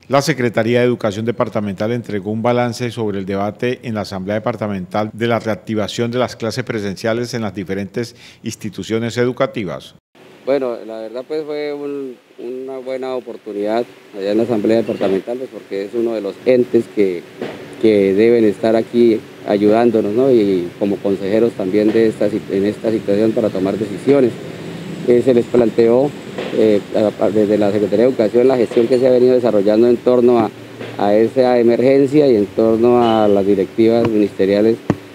La Secretaría de Educación Departamental entregó un balance sobre el debate en la Asamblea Departamental de la reactivación de las clases presenciales en las diferentes instituciones educativas. Bueno, la verdad pues fue una buena oportunidad allá en la Asamblea Departamental, pues, porque es uno de los entes que deben estar aquí ayudándonos, ¿no? Y como consejeros también en esta situación para tomar decisiones. Se les planteó desde la Secretaría de Educación la gestión que se ha venido desarrollando en torno a esa emergencia y en torno a las directivas ministeriales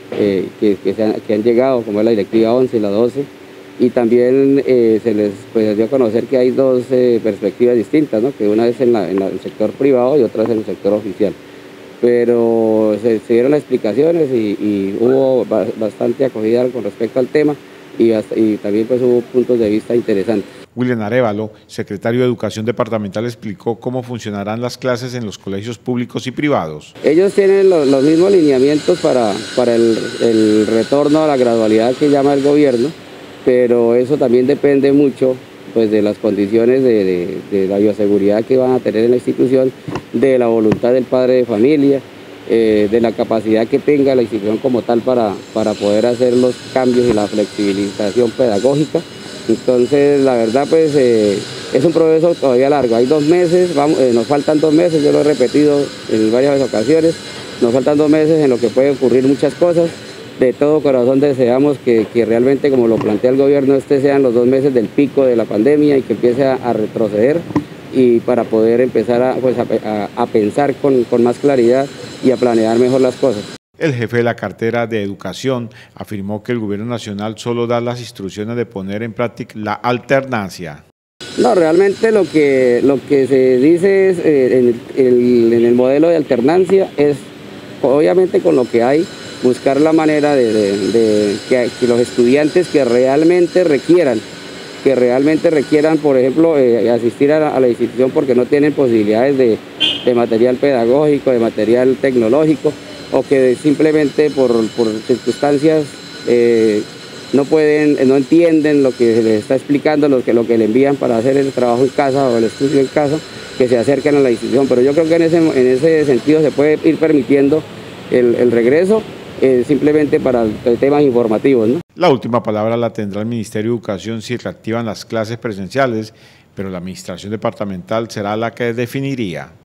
que han llegado, como es la directiva 11 y la 12, y también se les dio a conocer que hay dos perspectivas distintas, ¿no? Que una es en el sector privado y otra es en el sector oficial. Pero se dieron las explicaciones y hubo bastante acogida con respecto al tema y también pues hubo puntos de vista interesantes. William Arévalo, secretario de Educación Departamental, explicó cómo funcionarán las clases en los colegios públicos y privados. Ellos tienen los mismos lineamientos para el retorno a la gradualidad que llama el gobierno, pero eso también depende mucho pues, de las condiciones de la bioseguridad que van a tener en la institución, de la voluntad del padre de familia, de la capacidad que tenga la institución como tal para poder hacer los cambios y la flexibilización pedagógica. Entonces, la verdad, pues es un proceso todavía largo. Hay 2 meses, nos faltan 2 meses, yo lo he repetido en varias ocasiones, nos faltan 2 meses en lo que pueden ocurrir muchas cosas. De todo corazón deseamos que realmente, como lo plantea el gobierno, sean los 2 meses del pico de la pandemia y que empiece a retroceder y para poder empezar a pensar con más claridad y a planear mejor las cosas. El jefe de la cartera de Educación afirmó que el gobierno nacional solo da las instrucciones de poner en práctica la alternancia. No, realmente lo que se dice es en el modelo de alternancia es, obviamente con lo que hay, buscar la manera de que los estudiantes que realmente requieran, por ejemplo, asistir a la institución porque no tienen posibilidades de material pedagógico, de material tecnológico, o que simplemente por circunstancias no entienden lo que se les está explicando, lo que le envían para hacer el trabajo en casa o el estudio en casa, que se acerquen a la institución. Pero yo creo que en ese sentido se puede ir permitiendo el regreso, simplemente para temas informativos, ¿no? La última palabra la tendrá el Ministerio de Educación si reactivan las clases presenciales, pero la administración departamental será la que definiría.